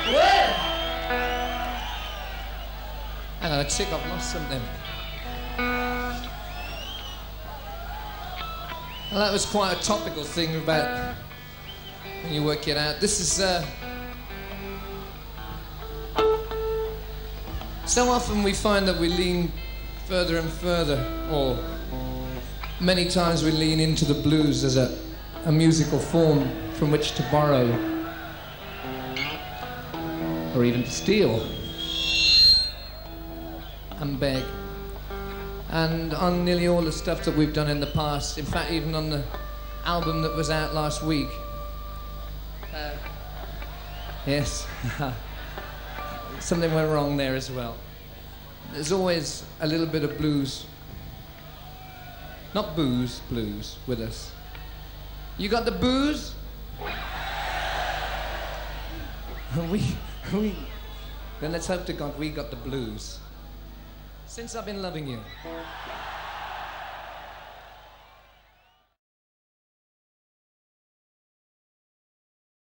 Well, hang on a tick, I've lost something. Well, that was quite a topical thing about when you work it out. This is so often we find that we lean further and further, or many times we lean into the blues as a musical form from which to borrow or even to steal and beg. And on nearly all the stuff that we've done in the past, in fact even on the album that was out last week, yes, something went wrong there as well. There's always a little bit of blues, not booze, blues with us. You got the booze? Then let's hope to God we got the blues. Since I've been loving you.